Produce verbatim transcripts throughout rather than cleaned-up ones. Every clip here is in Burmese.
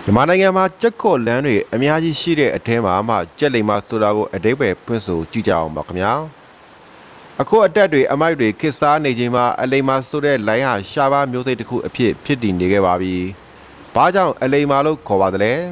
မြန်မာနိုင်ငံမှာကြက်ခေါ်လမ်းတွေအများကြီးရှိတဲ့အထဲမှာမှကြက်လိမ်မာဆိုတာကိုအတိတ်ပဲဖွင့်ဆိုကြည့်ကြအောင်ပါခင်ဗျာအခုအတက်တွေအမိုက်တွေခစ်စားနေချိန်မှာအလိမ်မာဆိုတဲ့လိုင်းဟာရှားပါမျိုးစိတ်တစ်ခုအဖြစ်ဖြစ်တည်နေခဲ့ပါပြီ။ဘာကြောင့်အလိမ်မာလို့ခေါ်ပါသလဲ။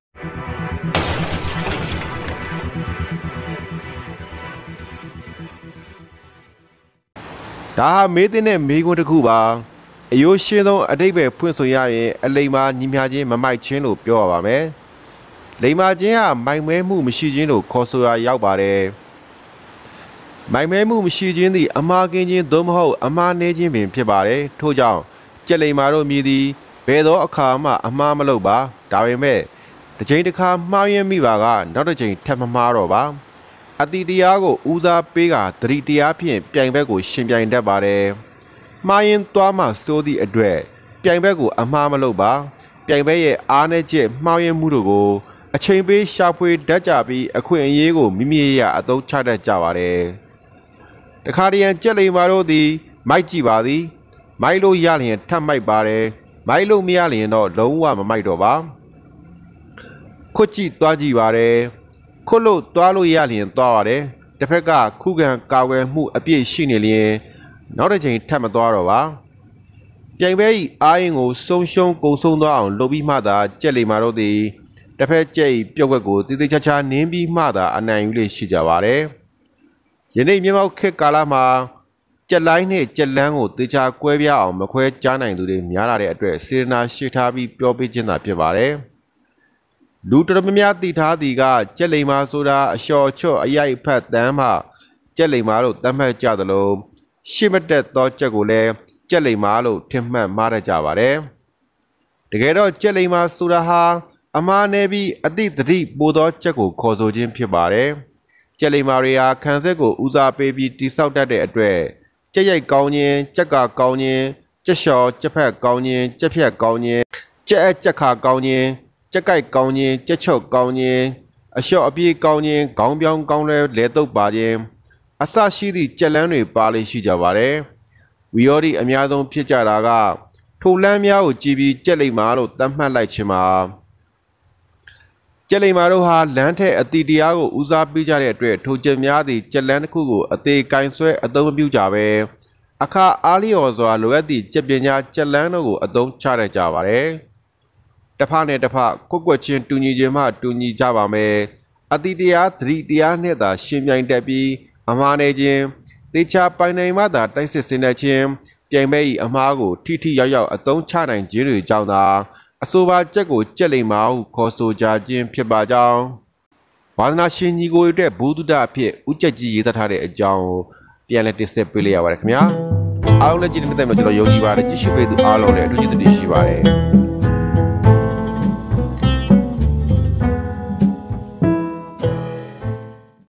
ဒါဟာမေးတဲ့မေးခွန်းတစ်ခုပါ။အယိုးရှင်းဆုံးအတိတ်ပဲဖွင့်ဆိုရရင်အလိမ်မာညီမျှခြင်းမမိုက်ခြင်းလို့ပြောရပါမယ်။လိမ်မာခြင်းဟာမိုက်မဲမှုမရှိခြင်းလို့ခေါ်ဆိုရရောက်ပါတယ်။မိုက်မဲမှုမရှိခြင်းသည်အမှားကင်းခြင်းသို့မဟုတ်အမှားနည်းခြင်းပင်ဖြစ်ပါတယ်။ထို့ကြောင့်ကြက်လိမ်မာတို့မြည်သည်ဘယ်သောအခါမှအမှားမလုပ်ပါ။ဒါပေမဲ့တစ်ချိန်တစ်ခါမှားယွင်းမိပါကနောက်တစ်ချိန်ထပ်မမှားတော့ပါ။အတိတရားကိုဦးစားပေးကသတိတရားဖြင့်ပြိုင်ဘက်ကိုရှင်ပြိုင်တတ်ပါတယ်။မှားရင်သွားမှစိုးသည့်အတွက်ပြိုင်ဘက်ကိုအမှားမလုပ်ပါပြိုင်ဘက်ရဲ့အားနည်းချက်မှားယွင်းမှုတို့ကိုအချိန်ပေးရှာဖွေတတ်ကြပြီးအခွင့်အရေးကိုမိမိရအသုံးချတတ်ကြပါတယ်တခါတရံကြက်လိမ်မာတို့သည်မိုက်ကြည့်ပါသည်မိုက်လို့ရလျင်ထပ်မိုက်ပါတယ်မိုက်လို့မရလျင်တော့လုံးဝမမိုက်တော့ပါခွတ်ကြည့်သွားကြည့်ပါတယ်ခွတ်လို့သွားလို့ရလျင်သွားပါတယ်တစ်ဖက်ကခုခံကာကွယ်မှုအပြည့်ရှိနေလျင်နောက်တစ်ချိန်ထပ်မသွားတော့ပါပြိုင်ပွဲ၏အားရင်ကိုဆုံးရှုံးကုန်ဆုံးသွားအောင်လုပ်ပြီးမှသာကြက်လိမ်မာတို့သည်တစ်ဖက်ကြက်၏ပြုတ်ွက်ကိုတည်တည်ချာချာနင်းပြီးမှသာအနိုင်ယူလေရှိကြပါတယ်ယနေ့မြေမောက်ခေတ်ကာလမှာကြက်လိုင်းနှင့်ကြက်လန်းကိုတေချာကွဲပြားအောင်မခွဲခြားနိုင်သူတွေများလာတဲ့အတွက်စေတနာရှိထားပြီးပြောပေးခြင်းသာဖြစ်ပါတယ်လူတော်များများသိထားသည်ကကြက်လိမ်မာဆိုတာအလျှော်ချော့အရိုက်ဖတ်တမ်းမှကြက်လိမ်မာတို့တတ်မှတ်ကြသလိုရှေ့မတက်သောကြက်ကိုလည်းကြက်လိမ်မာလို့ထင်မှတ်မှားတတ်ကြပါတယ်တကယ်တော့ကြက်လိမ်မာဆိုတာဟာအမှားနေပြီးအတိတတိပိုသောကြက်ကိုခေါ်ဆိုခြင်းဖြစ်ပါတယ်ကြက်လိမ်မာတွေဟာခံဆက်ကိုဦးစားပေးပြီးတိဆောက်တတ်တဲ့အတွက်ကြက်ရိုက်ကောင်းခြင်းကြက်ကကောင်းခြင်းကြက်လျှော်ကြက်ဖက်ကောင်းခြင်းကြက်ဖြတ်ကောင်းခြင်းကြက်အကြက်ခါကောင်းခြင်းကြက်ကိုက်ကောင်းခြင်းကြက်ချော့ကောင်းခြင်းအလျှော့အပြေးကောင်းခြင်းခေါင်းပြောင်းကောင်းလဲလဲတုပ်ပါခြင်းအစရှိသည့်ကြက်လန်းတွေပါလေရှိကြပါတယ်ဝီယောဒီအများဆုံးဖြစ်ကြတာကထိုလန်းများကိုကြည်ပြီးကြက်လိမ်မာလို့သတ်မှတ်လိုက်ခြင်းပါကြက်လိမ်မာတို့ဟာလန်းထက်အတိတရားကိုဦးစားပေးကြတဲ့အတွက်ထိုကြက်များသည်ကြက်လန်းတစ်ခုကိုအသေးကင်ဆွဲအသုံးမပြုကြပဲအခါအားလျော်စွာလိုအပ်သည့်ကြက်ပညာကြက်လန်းတို့ကိုအသုံးချရကြပါတယ်တစ်ဖက်နဲ့တစ်ဖက်ကွက်ကွက်ချင်းတူညီခြင်းမှတူညီကြပါမယ်အတိတရားသတိတရားနဲ့သာရှင်ပြိုင်တတ်ပြီးအမှားနေခြင်းတေချာပိုင်နိုင်မှသာတိုက်စစ်စင်တဲ့ခြင်းပြိုင်မဲ့၏အမှားကိုထိထိရောက်ရောက်အသုံးချနိုင်ခြင်းတွေကြောင့်သာအဆိုပါကြက်ကိုကြက်လိမ်မာဟုခေါ်ဆိုကြခြင်းဖြစ်ပါကြောင်းဝါသနာရှင်ညီကိုတွေအတွက်ဘုဒ္ဓအဖြစ်ဥကြက်ကြီးရေးသားထားတဲ့အကြောင်းကိုပြန်လည်တင်ဆက်ပေးလိုက်ရပါတယ်ခင်ဗျာအားလုံးလည်းကြည့်နေတဲ့တိုင်မှာကျွန်တော်ယုံကြည်ပါတယ်ကြည့်ရှုပေးသူအားလုံးလည်းအထူးကျေးဇူးတင်ရှိပါတယ်